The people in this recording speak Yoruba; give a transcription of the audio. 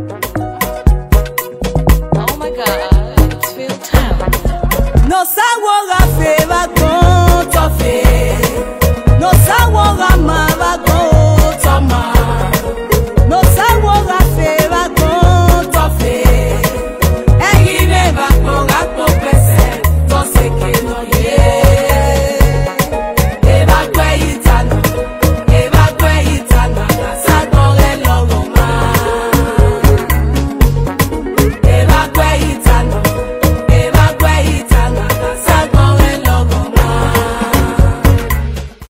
Oh my God, it's Phil Town. No sawoga feva